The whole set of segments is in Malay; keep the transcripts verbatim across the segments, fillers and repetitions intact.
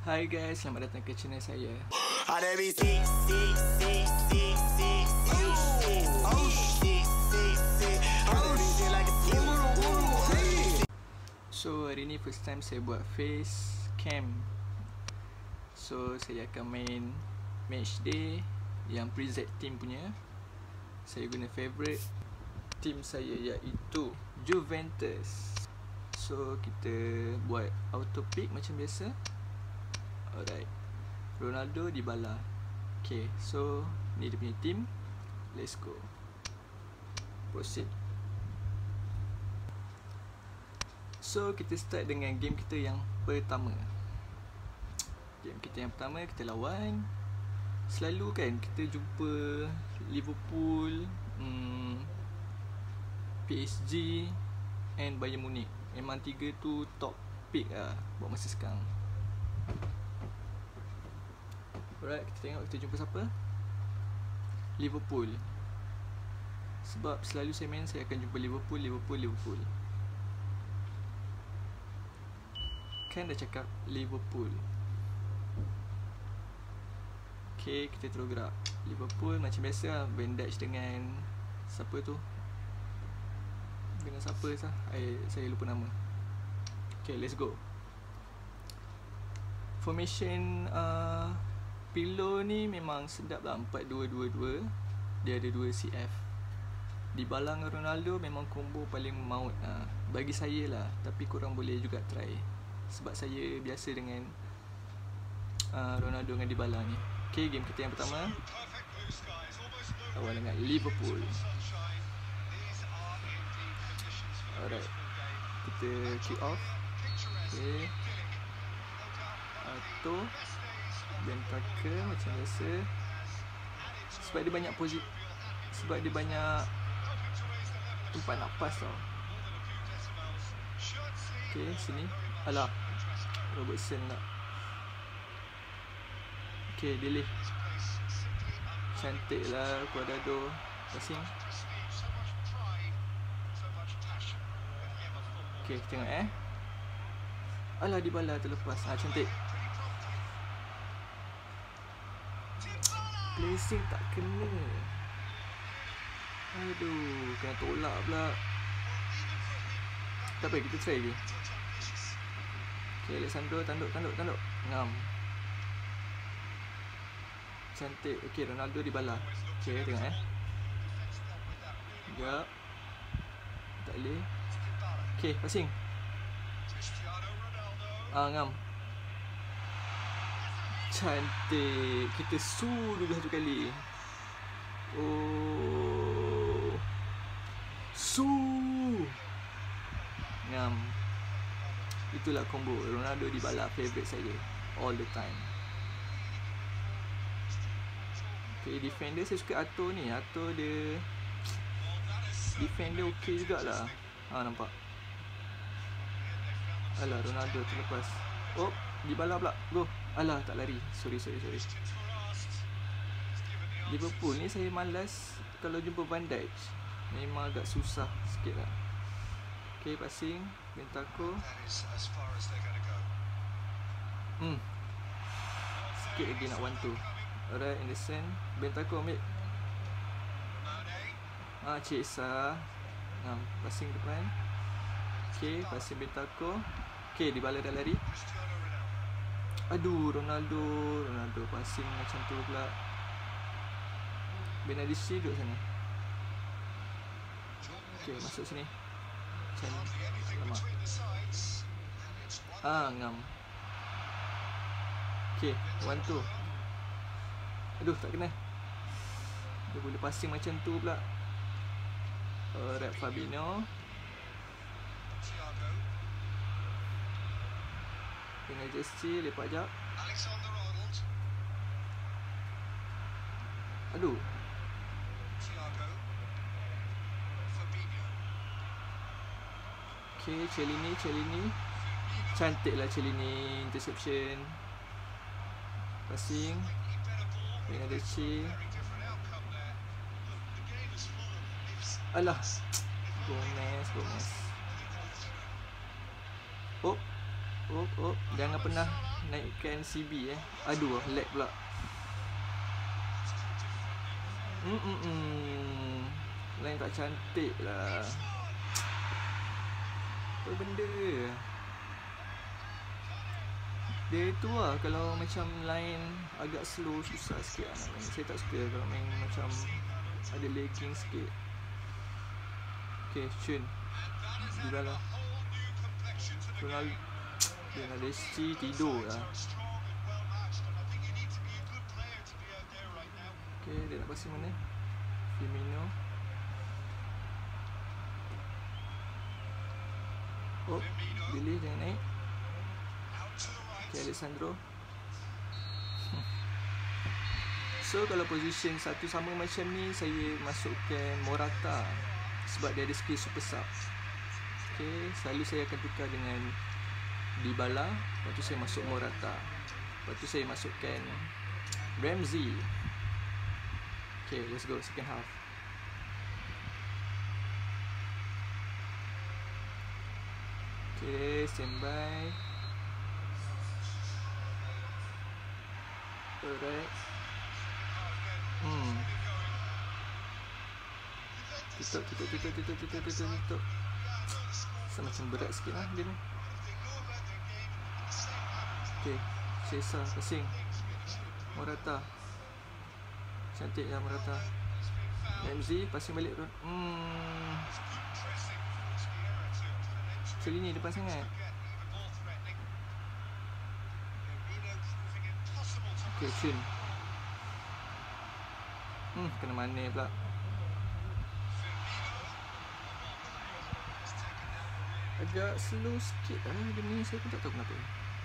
Hai guys, selamat datang ke channel saya. So hari ni first time saya buat face cam. So saya akan main match day yang preset team punya. Saya guna favorite team saya iaitu Juventus. So kita buat auto pick macam biasa. Alright, Ronaldo, Dybala. Okay, so ni dia punya team. Let's go. Proceed. So kita start dengan game kita yang pertama. Game kita yang pertama kita lawan. Selalu kan kita jumpa Liverpool, hmm, P S G and Bayern Munich. Memang tiga tu top pick lah buat masa sekarang. Alright, kita tengok kita jumpa siapa? Liverpool. Sebab selalu saya main, saya akan jumpa Liverpool, Liverpool, Liverpool. Kan dah cakap Liverpool. Okay, kita terus gerak. Liverpool macam biasa lah, Van Dijk dengan siapa tu? Dengan siapa sah? I, saya lupa nama. Okay, let's go. Formation uh, Pirlo ni memang sedap lah, empat dua dua dua. Dia ada dua C F. Dybala dengan Ronaldo memang combo paling maut lah, bagi saya lah. Tapi korang boleh juga try, sebab saya biasa dengan uh, Ronaldo dengan Dybala ni. Okay, game kita yang pertama awal dengan Liverpool. Alright, kita kick off. Okay, auto Bentaka macam biasa. Sebab dia banyak posisi, sebab dia banyak tempat nak pass tau. Okay, sini. Alah, Robertson tak. Okay, delay. Cantik lah Cuadrado. Passing. Okay, kita tengok eh. Alah, Dybala terlepas. Ah, cantik. Placing tak kena. Aduh, kena tolak pula. Tak apa, kita try lagi. Okay, Alexandro tanduk, tanduk, tanduk. Ngam. Cantik. Okay, Ronaldo, Dybala. Okay, tengok eh. Sekejap. Tak boleh. Okay, passing. Ah, ngam. Cantik. Kita su dulu satu kali. Oh, su. Ngam. Itulah combo Ronaldo, Dybala, favorite saya all the time. Okay, defender saya suka Ato ni. Ato dia defender okey jugalah. Ha, nampak. Alah, Ronaldo terlepas. Oh, Dybala pula. Go. Alah, tak lari. Sorry, sorry, sorry. Liverpool ni saya malas kalau jumpa Van Dijk. Memang agak susah sikit lah. Okay, passing Bentako. Hmm, sikit lagi nak one two. Alright, Anderson. Bentako ambil. Ah, Cesa. Nah, passing depan. Okay, passing Bentako. Okay, Dybala dah lari. Aduh, Ronaldo. Ronaldo passing macam tu pula. Benadisi duduk sana. Okay, masuk sini. Macam lama. Ah, ngam. Okay, one two. Aduh, tak kena. Dia boleh passing macam tu pula. Alright, Fabinho. Dengan Jesse, lepak jap. Aduh. Okay, Cellini, Cellini. Cantik lah Cellini. Interception. Passing dengan Jesse. Alah, Gomez, Gomez. Oh, oh, oh, jangan pernah naikkan C B eh. Aduh, lag pula. Hmm, hmm, hmm. Line tak cantik lah. Apa benda? Dia tu lah, kalau macam line agak slow, susah sikit lah nak main. Saya tak suka kalau main macam ada lagging sikit. Okay, Chun Dybala. Ronaldo. Dia nak Messi tidur lah. Okay, dia nak pasang mana? Firmino. Oh, Billy jangan naik. Okay, Alessandro. So kalau position satu sama macam ni, saya masukkan Morata sebab dia ada skill super sub. Okay, selalu saya akan tukar dengan Dybala, lepas tu saya masuk Morata, lepas tu saya masukkan Ramsey. Okay, let's go second half. Okay, standby. Alright. Hmm. Tutup, tutup, tutup, tutup, tutup, tutup, tutup. Macam berat sikit lah dia ni. Okay, Cesar passing. Morata. Cantik lah Morata. Ramsey passing balik. Hmm. Kali ni depan sangat. Okay, Chun. Hmm, kena mana pula. Agak slow sikit lah dia ni, saya pun tak tahu kenapa.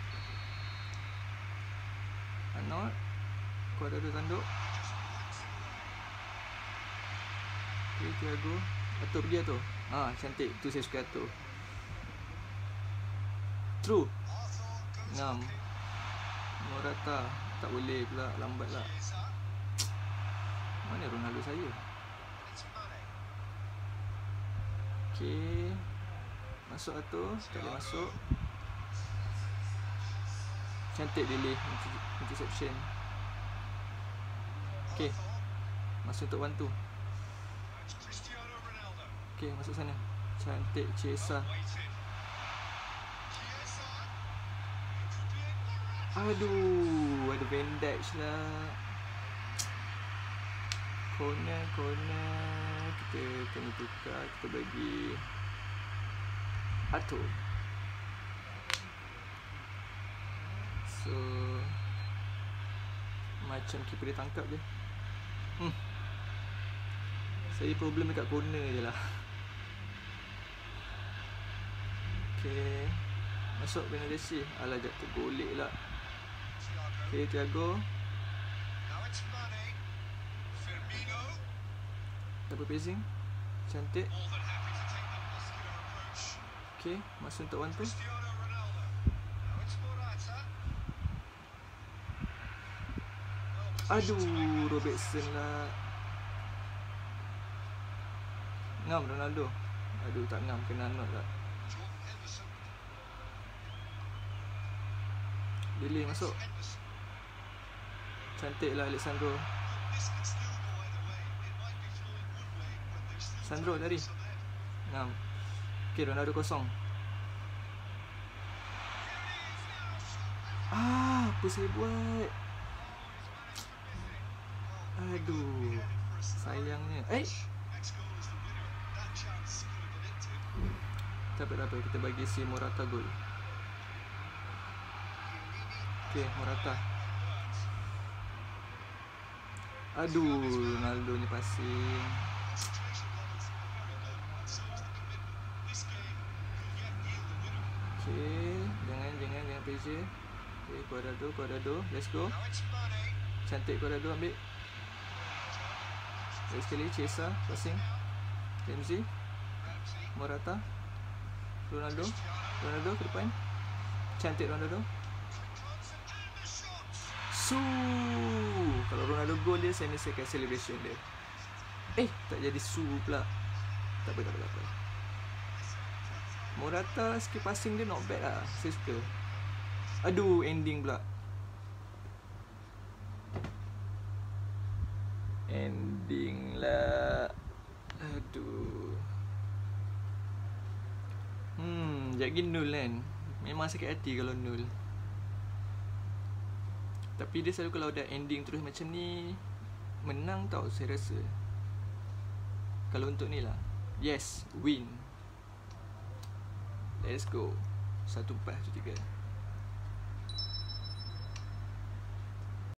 Arnold. Cuadrado tanduk. Okay, Thiago. Atur pergi Atur. Ah, cantik. Tu saya suka Atur. True. Ngam. Morata. Tak boleh pula, lambat lah. Mana Ronaldo saya? Okay, masuk Atur. Tak boleh masuk. Cantik delay interception. Okay, masuk untuk bantu. Okay, masuk sana. Cantik Cesar. Aduh, ada bandage lah. Corner, corner. Kita kena tukar. Kita bagi Atur. So macam keeper dia tangkap je. Hmm. Saya problem dekat corner je lah. Okay, masuk Benedesi. Alah, jatuh golek lah. Okay, Thiago. Double pacing. Cantik. Okay, masuk untuk one two. Aduh, Robertson lah. Ngam Ronaldo. Aduh, tak ngam, kena not lah. Delay masuk. Cantik lah Alessandro. Sandro lari. Ngam. Okay, Ronaldo kosong. Ah, apa saya buat? Aduh, sayangnya. Eh, tak apa-apa, kita bagi si Morata gol. Okay, Morata. Aduh, Ronaldo ni passing. Okay, jangan, jangan, jangan pressure. Okay, Cuadrado, Cuadrado, let's go. Cantik Cuadrado, ambil. Lagi sekali, Cesar, passing. Ramsey. Morata. Ronaldo. Ronaldo ke depan. Cantik Ronaldo. Su. Kalau Ronaldo gol dia, saya mesti akan celebration dia. Eh, tak jadi su pula. Tak apa, tak apa, tak apa. Morata skill passing dia not bad lah. Saya suka. Aduh, ending pula. Ending lah. Aduh. Hmm, jadi nul kan. Memang sakit hati kalau nul. Tapi dia selalu kalau dah ending terus macam ni, menang tau saya rasa. Kalau untuk ni lah. Yes, win. Let's go. Satu, empat, satu, tiga.